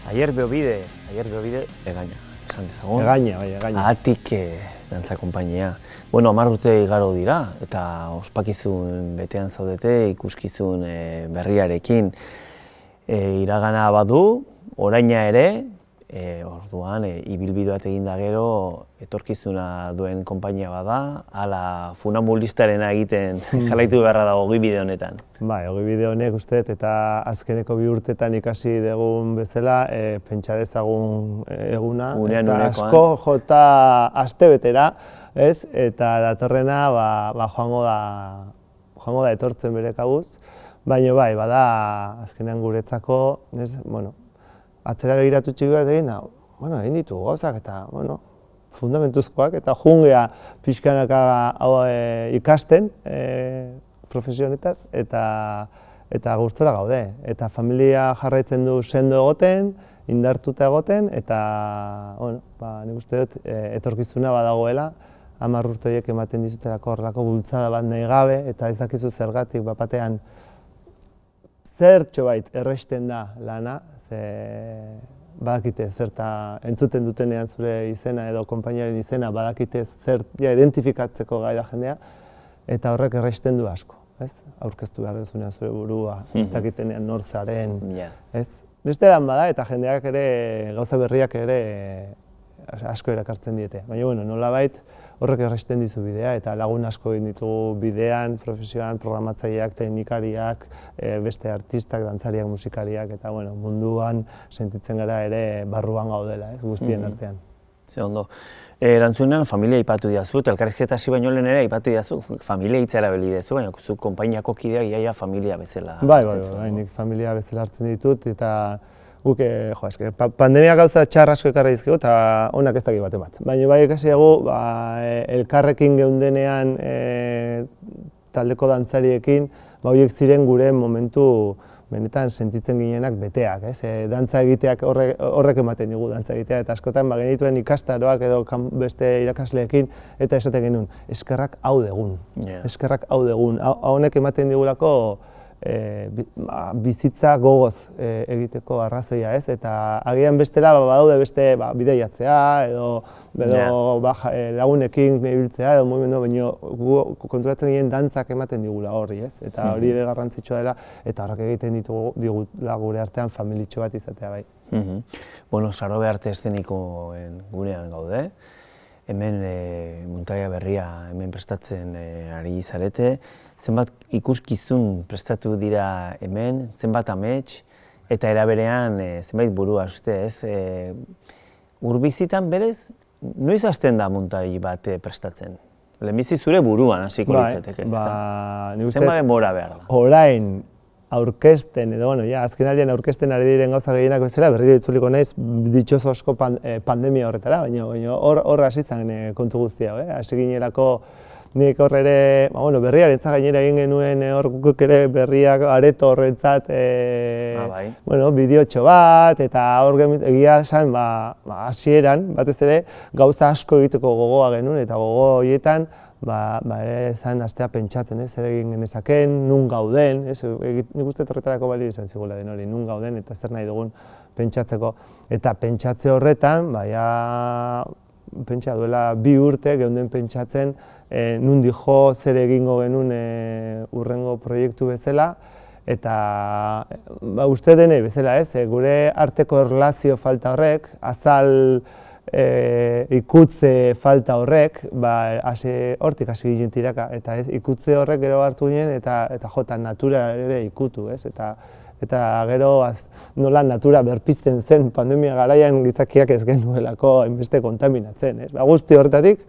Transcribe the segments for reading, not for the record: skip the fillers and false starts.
Ayer Beobide, egaina, esan dezagun. Egaina, bai, egaina. Ahatik dantza konpainia. Bueno, 10 urte igaro dira, eta ospakizun betean zaudete, ikuskizun berriarekin. Iragana badu, oraina ere, orduan, ibilbide bat egin da gero, etorkizuna duen konpainia bada, hala funambulistaren egiten jarraitu beharra dago ogibide honetan. Bai, ogibide honek uste, eta azkeneko 2 urtetan ikasi dugun bezala, pentsa dezagun eguna, eta asko jota astebetera, ez? Eta datorrena joango da etortzen bere kabuz, baina bai, bada azkenean guretzako, ez? Bueno, atzera begiratu txiki bat egin da, bueno, egin ditu gauzak eta, bueno, fundamentuzkoak eta jungea pixkanaka ikasten profesionetaz eta gustora gaude. Eta familia jarraitzen du sendo egoten, indartuta egoten eta, bueno, nik uste dut etorkizuna badagoela, 10 urte horiek ematen dizutelako horrelako bultzada bat nahi gabe eta ez dakizu zergatik batean zertxo bait erresten da lana, badakite zerta entzuten dutenean zure izena edo konpainiaren izena badakite zer identifikatzeko gai da jendea eta horrek erresten du asko, ez? Aurkeztu behar dezunean zure burua, ez dakitenean nor zaren, ez? Beste lan bada eta jendeak ere, gauza berriak ere asko erakartzen diete, baina bueno, nolabait horrek erresten dizu bidea eta lagun asko egin ditugu bidean, profesioan, programatzaileak, teknikariak, beste artistak, dantzariak, musikariak eta bueno, munduan sentitzen gara ere barruan gaudela, guztien artean. Ze ondo. Erantzunean familia aipatu diazu, eta elkarrizketa hasi baino lehen ere aipatu diazu, familia hitza erabili duzu, baina zu konpainiako kideak iaia familia bezala. Bai, nik familia bezala hartzen ditut eta guk, pandemia gauza txar asko ekarri dizkigu eta onak ez dakit baten bat. Baina bai ikasi dugu, elkarrekin geundenean taldeko dantzariekin, horiek ziren gure momentu benetan sentitzen ginenak beteak, ez? Dantza egiteak horrek ematen digu dantza egitea eta askotan genituen ikastaroak edo beste irakasleekin eta esaten genuen, eskerrak hau degun, eskerrak hau degun. Honek ematen digulako bizitza gogoz egiteko arrazoia, ez? Eta agian bestela badaude beste bideiatzea edo lagunekin ibiltzea edo mugimendu, baina konturatzen ginen dantzak ematen digula horri, ez? Eta hori ere garrantzitsua dela eta horrek egiten digula gure artean familitxo bat izatea bai. Bueno, Sarobe Arte Eszenikoen gunean gaude. Hemen muntaia berria hemen prestatzen ari zarete. Zenbat ikuskizun prestatu dira hemen, zenbat amets, eta era berean zenbait burua, ez? Urbizitan berez, noiz hasten da muntai bat prestatzen? Lehenbizi zure buruan hasiko litzateke. Zenbat denbora behar da? Orain aurkezten, edo azken aldian aurkezten ari diren gauza gehienak bezala, berriro itzuliko naiz ditxoso asko pandemia horretara, baina hor hasi zen kontu guztia, hasi ginerako nik hor ere, berriarentzat gainera egin genuen hor guk ere berriak areto horrentzat bideotxo bat, eta hor egia esan hasieran, batez ere, gauza asko egiteko gogoa genuen, eta gogo horietan ere zan astea pentsatzen, zer egin genezaken, nun gauden, nik uste horretarako balio izan zigula den hori, nun gauden eta zer nahi dugun pentsatzeko. Eta pentsatze horretan, pentsa duela 2 urte geunden pentsatzen nundi jo zer egingo genuen urrengo proiektu bezala, eta uste dene bezala ez, gure arteko erlazio falta horrek, azal ikutze falta horrek, hortik hasi ginen tiraka, eta ikutze horrek gero hartu ginen eta jota natura ere ikutu, ez? Eta gero nola natura berpizten zen pandemia garaian gizakiak ez genuelako hainbeste kontaminatzen, ez? Guzti horretatik,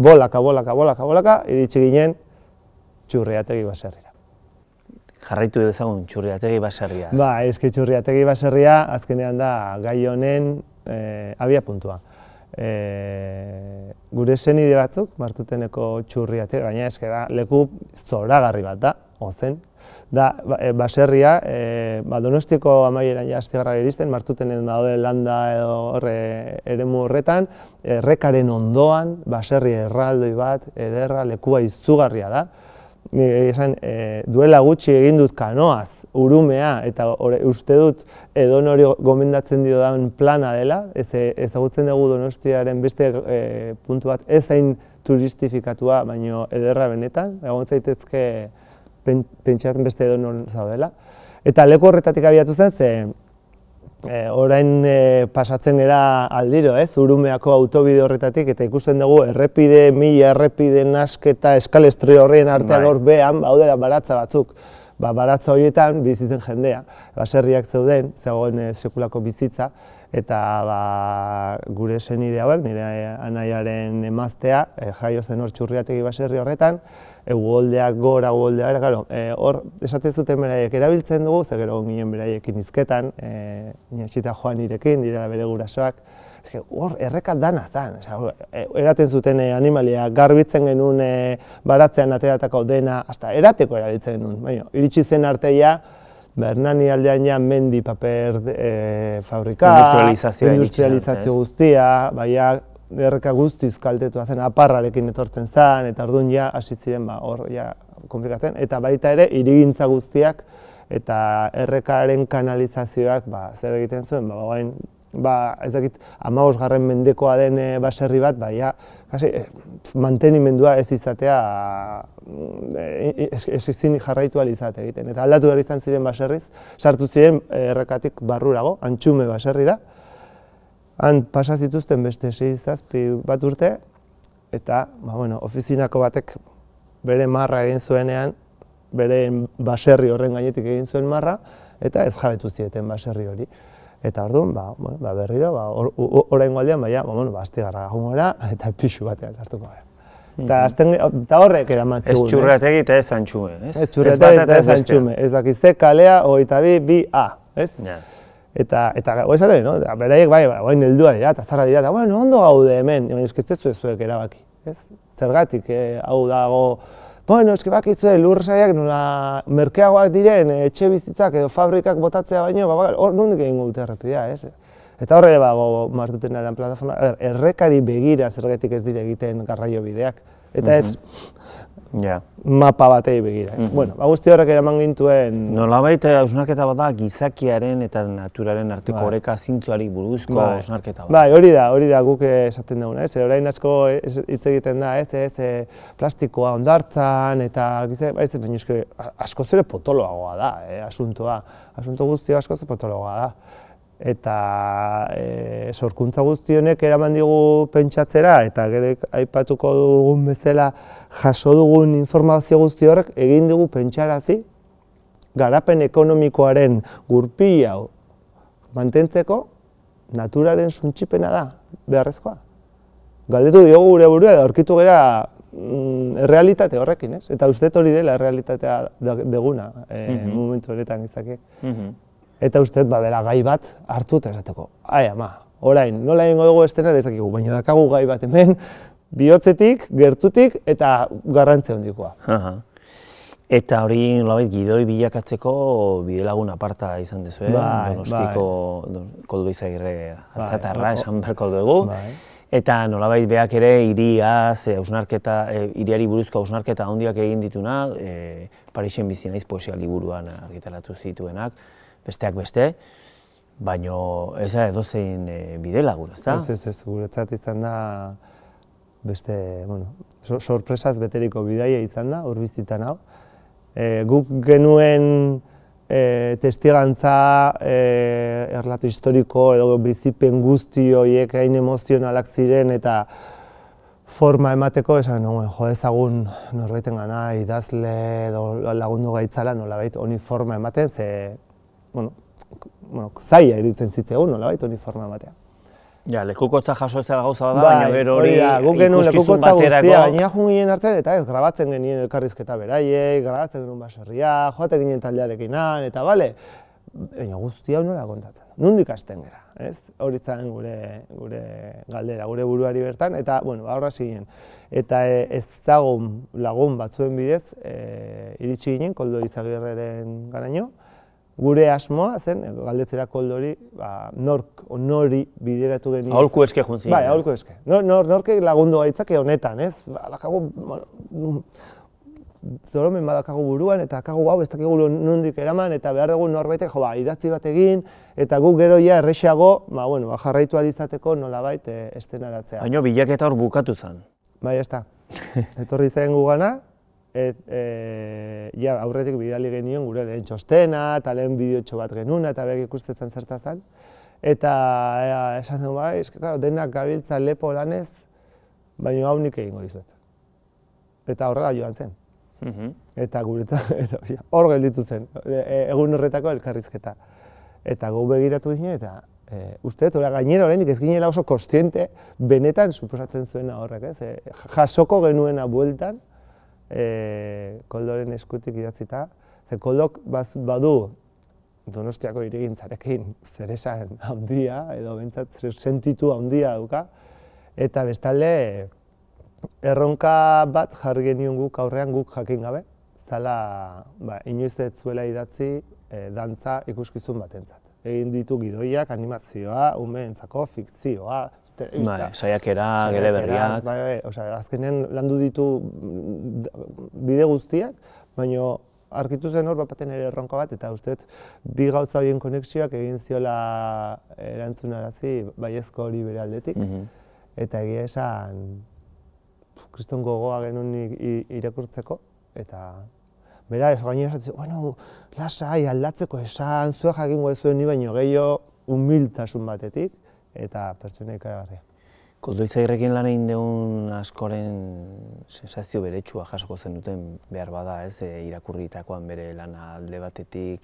bolaka, iritsi ginen Txurriategi baserrira. Jarraitu dezagun Txurriategi baserria. Eske Txurriategi baserria azkenean da gai honen abiapuntua. Gure senide batzuk, Martuteneko Txurriategi, gaina eske da leku zoragarri bat da, ozen. Da, baserria, Donostiko amaieran Astigarra iristen, Martutenen daude landa edo eremu horretan, errekaren ondoan, baserri erraldoi bat, ederra, lekua izugarria da. duela gutxi egin dut kanoaz, urumea, eta uste dut edonori gomendatzen diodan plana dela, ezagutzen dugu Donostiaren beste puntu bat, ez hain turistifikatua, baino ederra benetan, egon zaitezke pentsatzen beste edonon zaudela. Eta leku horretatik abiatu zen, ze orain pasatzen gara aldiro, Urumeako autobide horretatik, eta ikusten dugu errepide, mila errepide, nasketa, eskalestri horrien artean hor behan, baudela baratza batzuk. Baratza horietan bizitzen jendea, baserriak zeuden, zegoen sekulako bizitza, eta gure senide hauek, nire anaiaren emaztea, jaio zen hor Txurriategi baserri horretan, uholdeak gora, uholdeak, hor esaten zuten beraiek erabiltzen dugu, ze gero ginen beraiekin hizketan, Inaxita Joan irekin, direla bere gurasoak, hor errekat dana zen, eraten zuten animalia, garbitzen genuen baratzean ateratako dena, hasta erateko erabiltzen genuen, baina iritsi zen arteia, Hernani aldean ja mendi paper fabrika, industrializazio guztia, baina erreka guztiz kaltetua zen, aparrarekin etortzen zen, eta orduan ja hasi ziren hor ja komplikatzen, eta baita ere hirigintza guztiak eta errekaren kanalizazioak zer egiten zuen, ez dakit 15. mendekoa den baserri bat, mantenimendua ez izatea, ez ezin jarraitu alizate egiten. Eta aldatu behar izan ziren baserriz, sartu ziren errekatik barrurago, Antxume baserrira. Han pasa zituzten beste 6-7 bat urte, eta ofizinako batek bere marra egin zuenean, bere baserri horren gainetik egin zuen marra, eta ez jabetu zieten baserri hori. Eta orduan, berriro, oraingo aldean, Astigarraga joango gara, eta pixu batean hartuko gara. Eta horrek eraman zigun. Ez Txurriategi eta ez Antxume, ez? Ez Txurriategi eta ez Antxume. Ez dakizte kalea 22A, ez? Eta esaten, beraiek guain heldua dira, eta zarra dira, eta ondo gaude hemen, ez zuek erabaki, ez? Zergatik hau dago, eske bakizue lur saiak nola merkeagoak diren etxe bizitzak edo fabrikak botatzea baino, hor nondik egingo dute errepidea, ez? Eta horre bago martuten aldean plataforma, errekari begira zergatik ez dire egiten garraio bideak, eta ez mapa batei begira. Guzti horrek eraman gintuen... Nolabait hausnarketa bat da gizakiaren eta naturaren arteko oreka zintzuari buruzko hausnarketa bat. Hori da guk esaten duguna, orain asko hitz egiten da, plastikoa hondartzan eta askoz ere potoloagoa da asuntoa. Asunto guztia askoz potoloagoa da. Eta sorkuntza guzti honek eraman digu pentsatzera, eta gerek aipatuko dugun bezala jaso dugun informazio guzti horrek egin dugu pentsarazi garapen ekonomikoaren gurpil hau mantentzeko naturaren suntsipena da beharrezkoa. Galdetu diogu gure burua edo aurkitu gera errealitate horrekin, ez? Eta uste hori dela errealitatea deguna momentu honetan izakiek. Eta uste badela gai bat hartu eta esateko, orain, nola egingo dugu estenar ezakigu, baina dakagu gai bat hemen, bihotzetik, gertutik eta garrantzia handikoa. Eta hori nolabait gidoi bilakatzeko bidelagun aparta izan dezue, Donostiko Koldo Izagirre altzatarra esan beharko dugu. Eta nolabait beak ere hiriari buruzko hausnarketa handiak egin dituna, Parisen bizi naiz poesia liburuan argitaratu zituenak, besteak beste, baino ez da edozein bidelagun, ezta? Ez, guretzat izan da beste, sorpresaz beteriko bidaia izan da, hor bizitan hau. Guk genuen testigantza, erlatu historiko edo bizipen guzti horiek hain emozionalak ziren eta forma emateko, esan nuen, jo ezagun norbaiten gana, idazle edo lagundu gaitzala nolabait honi forma ematen, ze zaila iruditzen zitzegun nolabait honi forma ematea. Ja, lekukotza jaso ez da gauza da, baina bero hori ikuskizun baterako... Gainera joan ginen artean, eta ez, grabatzen genien elkarrizketa beraiek, grabatzen genuen baserria, joaten ginen taldearekin eta bale, baina guzti hau nola kontatzen. Nondik hasten gera, ez? Hori zen gure galdera, gure buruari bertan, eta, aurra zinen. Eta ezagun lagun batzuen bidez, iritsi ginen, Koldo Izagirreren garaino, gure asmoa zen, galdetzera Koldori, nori bideratu genien. Aholku eske juntzien. Bai, aholku eske. Norke lagundu gaitzake honetan, ez? zoromen badakagu buruan, eta akagu hau ez dakigu nondik eraman, eta behar dugu norbaitek, idatzi bat egin, eta guk gero ja errexeago, jarraitu alizateko nolabait estenaratzea. Baina bilaketa hor bukatu zen. Bai, ez da. Etorri zen gugana, aurretik bidali genion gure lehen txostena, eta lehen bideotxo bat genuna, eta behar ikustetzen zerta zen. Eta esan zen, bai, denak gabiltza lepo lanez, baina hau nik egingo dizuet. Eta horrela joan zen. Eta guretzat, hor gelditu zen, egun horretako elkarrizketa. Eta gu begiratu ginen, eta uste, gainera oraindik ez ginela oso kontziente benetan suposatzen zuena horrek, ez? Jasoko genuena bueltan, Koldoren eskutik idatzita. Koldok badu Donostiako hirigintzarekin zeresan handia, edo bentsat sentitu handia dauka. Eta bestalde, erronka bat jarri genion guk aurrean guk jakin gabe, zala inoiz ez zuela idatzi dantza ikuskizun batentzat. Egin ditu gidoiak, animazioa, umeentzako, fikzioa, saiakera, geleberriak. Azkenean landu ditu bide guztiak, baina argitu zen hor baten ere erronka bat, eta uste bi gauza horien konexioak egin ziola erantzunarazi baiezko hori bere aldetik. Eta egia esan, kriston gogoa genuen irakurtzeko, eta bera, gainera esatzen, bueno, lasai, aldatzeko esan, zuek jakingo ez zuen ni baino gehiago humiltasun batetik, eta pertsona ikaragarria. Koldo Izagirrekin lan egin deun askoren sensazio beretsua jasoko zen duten behar bada, ez, irakurritakoan bere lana alde batetik,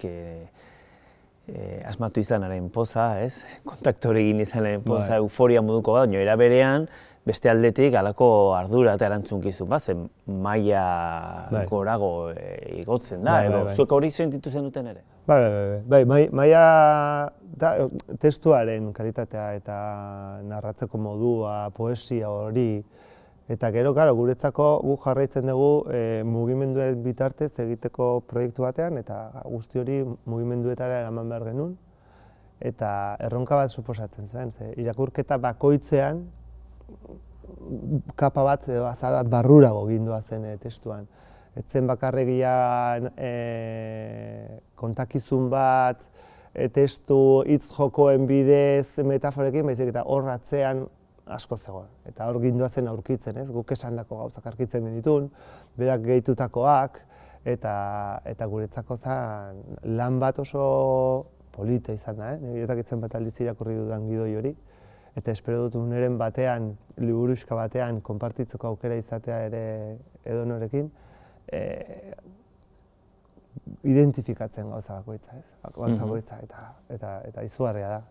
asmatu izanaren poza, ez, kontaktore egin izanaren poza, euforia moduko bat, baina era berean, beste aldetik halako ardura eta erantzunkizun bat, zen maila gorago igotzen da, edo zuek hori sentitu zenuten ere? Bai, maila testuaren kalitatea eta narratzeko modua, poesia hori, eta gero, guretzako guk jarraitzen dugu mugimenduen bitartez egiteko proiektu batean, eta guzti hori mugimenduetara eraman behar genuen, eta erronka bat suposatzen zuen, irakurketa bakoitzean kapa bat edo azal bat barrurago gindua zen testuan. Ez zen bakarregian kontakizun bat, testu hitz jokoen bidez metaforekin, baizik eta hor atzean asko zegoen. Eta hor gindua zen aurkitzen, ez? Guk esandako gauzak aurkitzen genitun, berak gehitutakoak, eta guretzako zen lan bat oso polita izan da, niretak itzen bat aldiz irakurri dudan gidoi hori. Eta espero dut uneren batean, liburuxka batean, konpartitzeko aukera izatea ere edonorekin, identifikatzen gauza bakoitza, ez? Gauza bakoitza, eta izugarria da.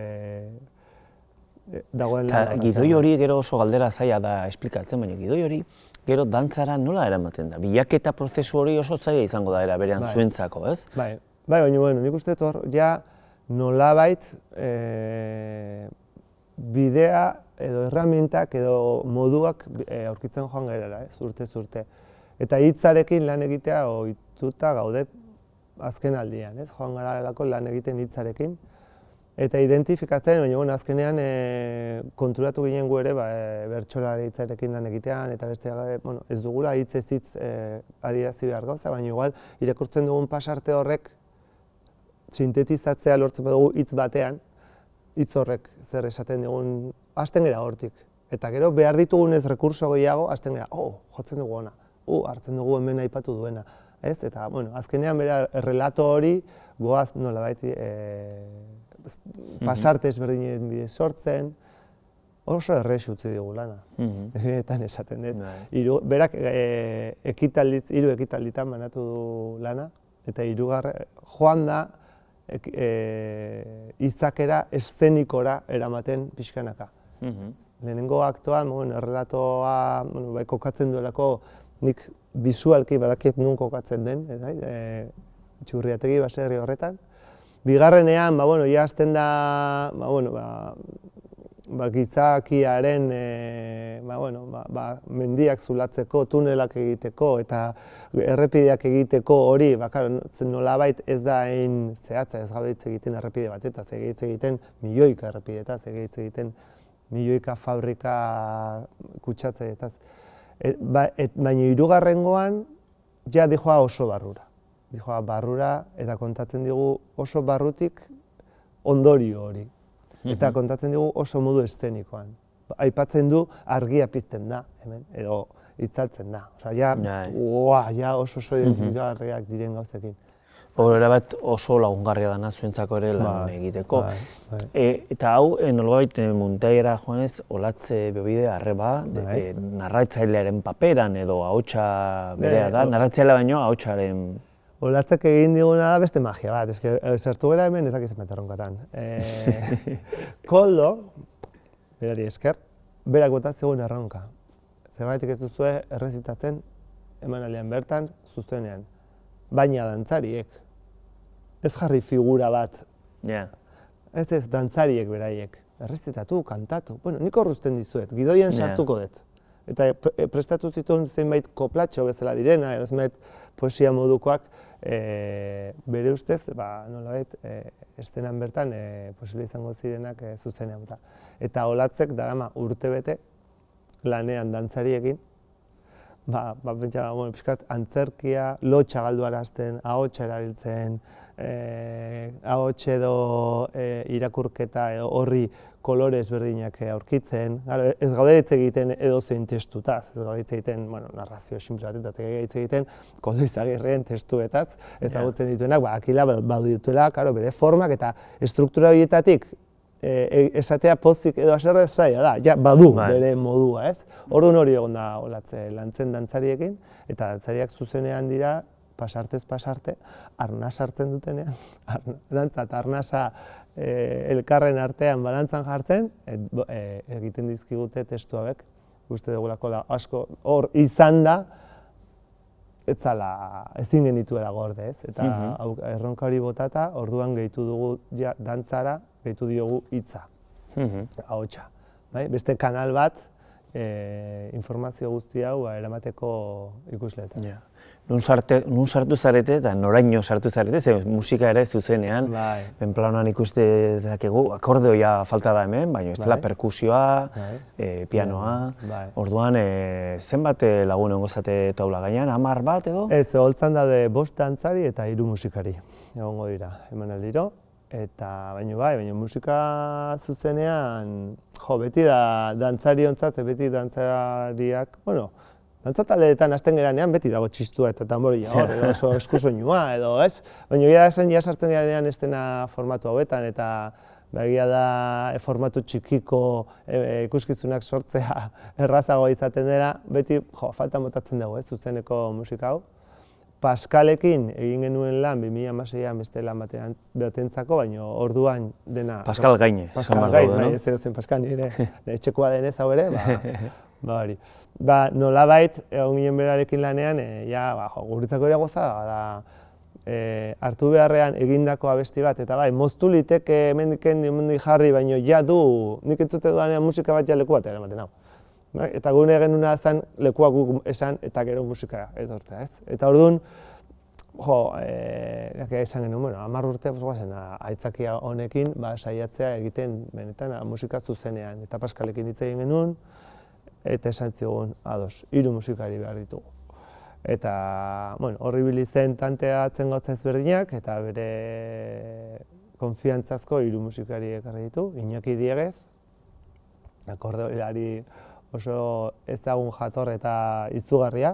Eta gidoi hori gero oso galdera zaila da esplikatzen, baina gidoi hori gero dantzara nola eramaten da? Bilaketa prozesu hori oso zaila izango da era berean zuentzako, ez? Bai, baina nik uste hor, ja nolabait bidea edo erramientak edo moduak aurkitzen joan garela, urtez urte. Eta hitzarekin lan egitea ohituta gaude azken aldian, joan garelako lan egiten hitzarekin. Eta identifikatzen, baina azkenean konturatu ginen gu ere bertsolari hitzarekin lan egitean, eta beste ez dugula hitz ez hitz adierazi behar gauza, baina igual irakurtzen dugun pasarte horrek sintetizatzea lortzen dugu hitz batean, hitz horrek zer esaten dugun, hasten gara hortik. Eta gero behar ditugunez rekurso gehiago, hasten gara, jotzen dugu ona, hartzen dugu hemen aipatu duena. Eta, azkenean bera errelato hori goaz nolabait pasarte ezberdinen bidez sortzen, oso errex utzi digu lana. Egenetan esaten dut. Berak hiru ekitalditan banatu du lana, eta hirugarren joan da izakera eszenikora eramaten pixkanaka. Lehenengo aktoan, errelatoa kokatzen duelako nik bizualki badakiet nun kokatzen den, Txurriategi baserri horretan. Bigarrenean, ja hasten da, gizakiaren mendiak zulatzeko, tunelak egiteko eta errepideak egiteko hori, nolabait ez da hain zehatza, ez gabe hitz egiten errepide batetaz, hitz egiten milioika errepidetaz, hitz egiten milioika fabrika kutsatzeetaz. Baina hirugarrengoan ja dijoa oso barrura. Dijoa barrura eta kontatzen digu oso barrutik ondorio hori. Eta kontatzen digu oso modu eszenikoan. Aipatzen du argia pizten da, hemen, edo itzaltzen da. Osea, ja oso identifikagarriak diren gauzekin. Horrela bat oso lagungarria dana zuentzako ere lan egiteko. Eta hau, nolabait Muntaiara joanez, Olatze Beobide arreba, narratzailearen paperan edo ahotsa berea da, narratzailea baino ahotsaren... Olatzek egin diguna da beste magia bat, sartu gara hemen ezak izan erronkatan. Koldo, berari esker, berak botatzegun erronka. Zerbaitik ez duzue errezitatzen emanaldian bertan, zuzenean. Baina dantzariek, ez jarri figura bat. Ez dantzariek beraiek. Errezitatu, kantatu. Bueno, nik horruzten dizuet, gidoian sartuko dut. Eta prestatu zituen zenbait koplatxo bezala direna, edo zenbait poesia modukoak, bere ustez, nolabait, estenan bertan posible izango zirenak zuzenean. Eta Olatzek darama urtebete lanean dantzariekin, pentsa, pixkat, antzerkia, lotxa galduarazten, ahotsa erabiltzen, ahots edo irakurketa horri kolore ezberdinak aurkitzen. Ez gaude hitz egiten edozein testutaz, ez gaude hitz egiten narrazio sinple bat eta hitz egiten Koldo Izagirren testuetaz ezagutzen dituenak, akila badituela bere formak eta struktura horietatik esatea pozik edo haserre zaila da, ja badu bere modua, ez? Orduan hori egon da Olatze lantzen dantzariekin, eta dantzariak zuzenean dira, pasartez pasarte, arnaz hartzen dutenean, dantza eta arnaza elkarren artean balantzan jartzen, egiten dizkigute testu hauek, uste dugulako asko hor izan da, ezin genituela gorde, ez? Eta erronka hori botata, orduan gehitu dugu dantzara, gehitu diogu hitza, ahotsa. Beste kanal bat, informazio guzti hau eramateko ikusleetan. Nun sartu zarete eta noraino sartu zarete, ze musika ere zuzenean, benplanoan ikuste dezakegu, akordeoia falta da hemen, baina ez dela perkusioa, pianoa, orduan zenbat lagun egongo zate taula gainean, 10 bat edo? Ez, holtzan daude 5 dantzari eta 3 musikari egongo dira emanaldiro. Baina musika zuzenean, beti da dantzariontzat, beti dantzariak, dantzataleetan hasten geranean beti dago txistua eta tamboria hor, edo oso eskusoinua edo ez. Baina egia da sartzen geranean estena formatu hauetan eta egia da formatu txikiko ikuskizunak sortzea errazagoa izaten dela, beti faltan botatzen dugu zuzeneko musika hau. Paskalekin egin genuen lan 2016an beste lan batentzako, baina orduan dena... Paskal Gaine, esan behar daude, no? Ez erozen Paskal nire, etxekoa denez hau ere, hori. Nolabait, egon ginen berarekin lanean, guretzako ere gozada da, hartu beharrean egindako abesti bat, eta moztu liteke hemendik jarri, baina ja du, nik entzute dudanean musika bat ja leku bat eramaten hau. Eta gune genuna zen lekua guk esan eta gero musika etortzea, ez? Eta orduan, esan genuen, 10 urte guazen aitzakia honekin saiatzea egiten benetan musika zuzenean. Eta Paskalekin hitz egin genuen, eta esan zigun, ados, 3 musikari behar ditugu. Eta horri bilizen tanteatzen gauza ezberdinak, eta bere konfiantzazko 3 musikari ekarri ditu, Iñaki Diegez, akordeoilari oso ezagun jator eta izugarria,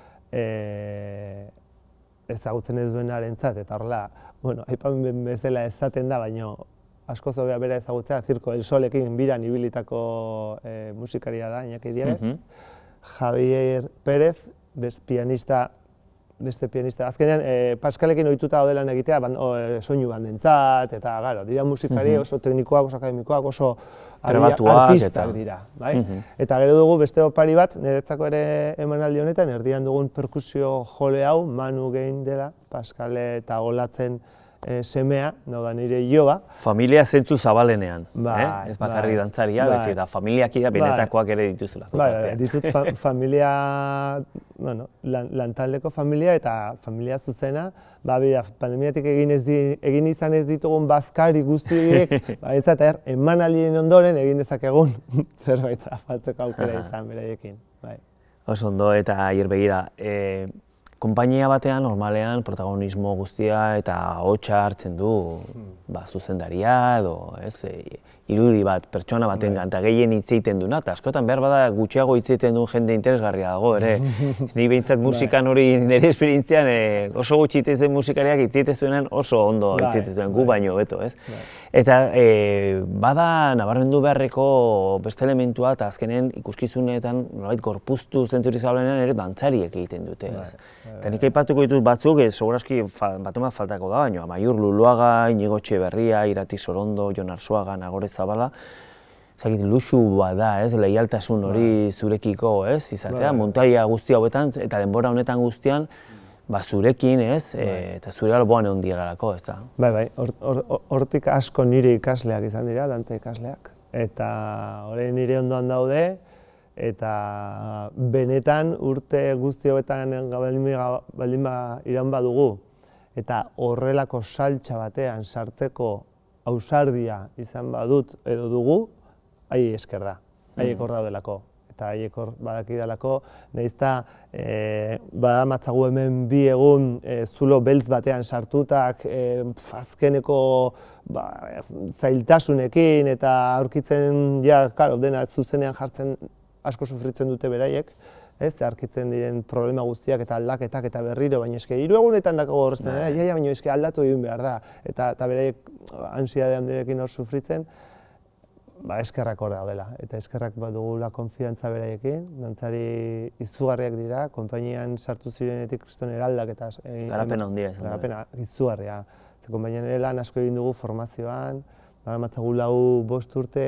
ezagutzen ez duenarentzat, eta horrela, aipamen bezala esaten da, baina askoz hobea bera ezagutzea, Zirko El Solekin biran ibilitako musikaria da, Iñaki Diegez. Javier Pérez, beste pianista, azkenean Paskalekin ohituta daude lan egitea soinu bandentzat, eta dira musikari oso teknikoak, oso akademikoak, oso artistak dira. Eta gero dugu beste opari bat, niretzako ere emanaldi honetan, erdian dugun perkusio jole hau, Manu Gein dela, Paskale eta Olatzen semea, da nire Iloba. Familia zentzu zabalenean, ez bakarrik dantzaria, eta familiakia benetakoak ere dituzula. Ditut familia, lantaldeko familia eta familia zuzena, pandemiatik egin izan ez ditugun bazkari guztiek, eta emanaldien ondoren egin dezakegun zerbait afaltzeko aukera izan beraiekin. Oso ondo, eta Aier begira, konpainia batean normalean protagonismo guztia eta hotsa hartzen du zuzendaria edo irudi bat, pertsona baten eta gehien hitz egiten duena, eta askotan behar bada gutxiago hitz egiten duen jende interesgarria dago ere. Ni behintzat musikan hori nire esperientzian oso gutxi hitz egiten musikariak hitz egiten zuenean oso ondo hitz egiten zuen, gu baino beto, ez? Eta bada nabarmendu beharreko beste elementua eta azkenen ikuskizunetan nolabait gorpuztu zentzurizabenean ere dantzariek egiten dute, ez? Eta nik aipatuko ditut batzuk, segurazki bat faltako da, baina Amaiur Luluaga, Inigo Etxeberria, Irati Sorondo, Jon Arzuaga, Nagore Zabala, luxu bat da, leialtasun hori zurekiko, izatea, muntaia guzti hauetan eta denbora honetan guztian, zurekin, eta zure alboan egon diralako, ez da? Bai, hortik asko nire ikasleak izan dira, dantza ikasleak, eta hori nire ondoan daude, eta benetan urte guzti hauetan baldin iraun badugu, eta horrelako saltsa batean sartzeko ausardia izan badut edo dugu, haiei esker da, haiek hor daudelako. Eta haiek hor badakidalako, nahiz badamatzagu hemen bi egun zulo beltz batean sartutak, azkeneko zailtasunekin eta aurkitzen, dena zuzenean jartzen asko sufritzen dute beraiek, aurkitzen diren problema guztiak eta aldaketak eta berriro, baina eske 3 egunetan dakago horrezten, baina eske aldatu egin behar da, eta beraiek ansiedade handirekin hor sufritzen, eskerrak hor daudela, eta eskerrak badugula konfiantza beraiekin, dantzari izugarriak dira, konpainian sartu zirenetik kriston eraldak eta... Garapena handia izan da. Garapena izugarria. Konpainian ere lan asko egin dugu formazioan, daramatzagu 5 urte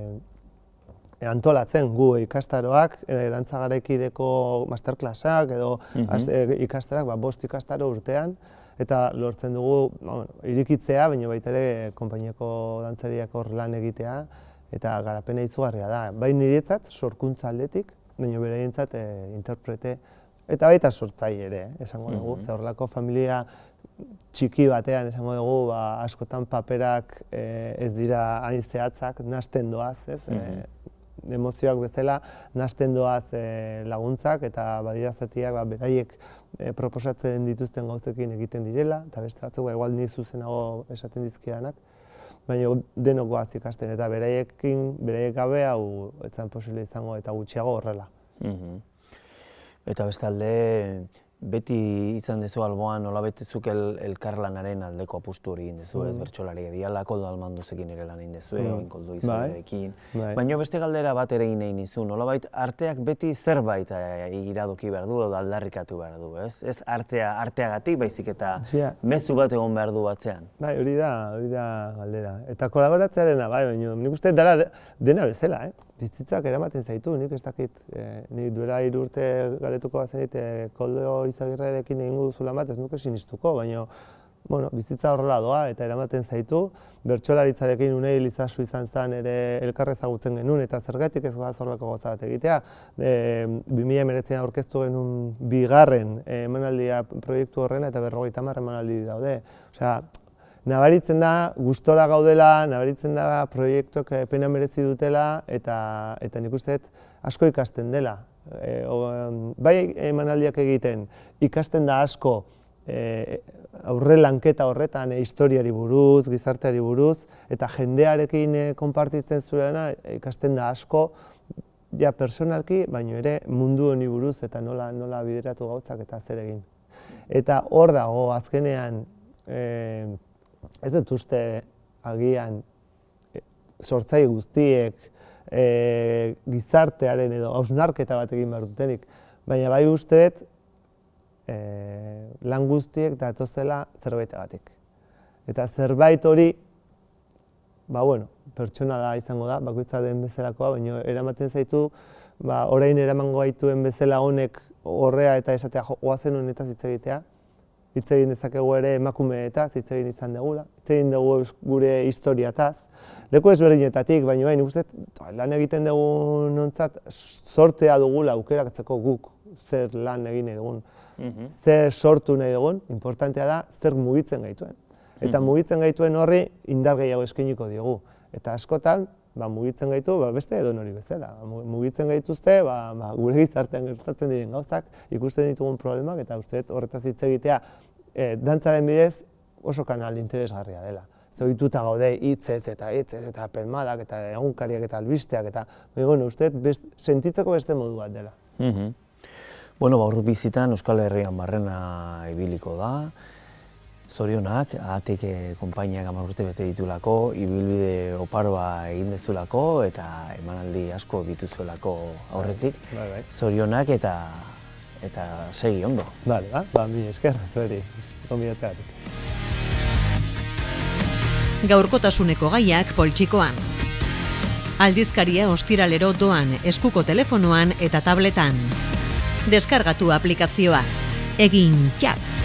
antolatzen gu ikastaroak, dantza garaikideko masterclassak edo ikastaroak, 5 ikastaro urtean, eta lortzen dugu irikitzea, baina baita ere konpainiako dantzariak hor lan egitea, eta garapena izugarria da. Bai niretzat, sorkuntza aldetik, baina beraientzat interprete, eta baita sortzaile ere, esango dugu. Horrelako familia txiki batean, esango dugu, askotan paperak ez dira hain zehatzak, nahasten doaz, emozioak bezala, nahasten doaz laguntzak, eta badira zatiak beraiek proposatzen dituzten gauzekin egiten direla, eta beste batzuk, igual ni zuzenago esaten dizkidanak, baina denok goaz ikasten, eta beraiek gabe hau etzan posible izango eta gutxiago horrela. Eta bestalde, beti izan dezu alboan, nolabait zuk elkarlanaren aldeko apustu hori egin dezu, bertsolariak diala, Koldo Almanduzekin ere lan egin dezu, Koldo Izaberekin. Baina beste galdera bat ere egin nahi nizu, nolabait arteak beti zerbait iradoki behar du edo aldarrikatu behar du, ez? Ez arteagatik baizik eta mezu bat egon behar du batzean. Bai, hori da galdera. Eta kolaboratzearena, bai, baina nik uste dela dena bezala, bizitzak eramaten zaitu, nik ez dakit, nik duela 3 urte galdetuko bazenit Koldo Izagirrearekin egingo duzula bat, ez nuke sinistuko, baina bizitza horrela doa eta eramaten zaitu. Bertsolaritzarekin Unai Lizasu izan zen ere elkar ezagutzen genuen eta zergatik ez goaz horrelako gauza bat egitea. 2019an aurkeztu genuen 2. emanaldia proiektu horrena eta 50 emanaldi daude. Nabaritzen da, gustora gaudela, nabaritzen da proiektuak pena merezi dutela eta nik uste asko ikasten dela. Bai emanaldiak egiten, ikasten da asko aurre lanketa horretan historiari buruz, gizarteari buruz, eta jendearekin konpartitzen zuena ikasten da asko, ja personalki, baina ere mundu honi buruz eta nola bideratu gauzak eta zer egin. Eta hor dago azkenean, ez dut uste agian sortzaile guztiek gizartearen edo hausnarketa bat egin behar dutenik, baina bai usteet lan guztiek datozela zerbaitagatik. Eta zerbait hori, pertsonala izango da, bakoitza den bezalakoa, baina eramaten zaitu, orain eramango gaituen bezala honek horrea eta esatea oazen honetaz hitz egitea, hitz egin dezakegu ere emakumeetaz, hitz egin izan degula, hitz egin dugu gure historiataz, leku ezberdinetatik, baina nik uste lan egiten dugu nontzat sortea dugula aukeratzeko guk zer lan egin dugun, zer sortu nahi dugun, importantea da zer mugitzen gaituen. Eta mugitzen gaituen horri indar gehiago eskainiko diogu. Eta askotan, mugitzen gaitu beste edonori bezala. Mugitzen gaituzte gure gizartean gertatzen diren gauzak, ikusten ditugun problemak, eta uste dut horretaz hitz egitea dantzaren bidez oso kanal interesgarria dela. Zoituta gaude hitzez eta pelmadak eta egunkariak eta albisteak eta uste dut sentitzeko beste modu bat dela. Bueno, Gaur bizitan Euskal Herrian barrena ibiliko da. Zorionak, ahatik konpainiak 10 urte bete ditulako, ibilbide oparoa egin dezulako eta emanaldi asko dituzuelako aurretik. Zorionak eta segi ondo. Bale, mila esker, zueri, gonbidatzeagatik. Gaurkotasuneko gaiak poltsikoan. Aldizkaria ostiralero doan eskuko telefonoan eta tabletan. Deskargatu aplikazioa. Egin txak!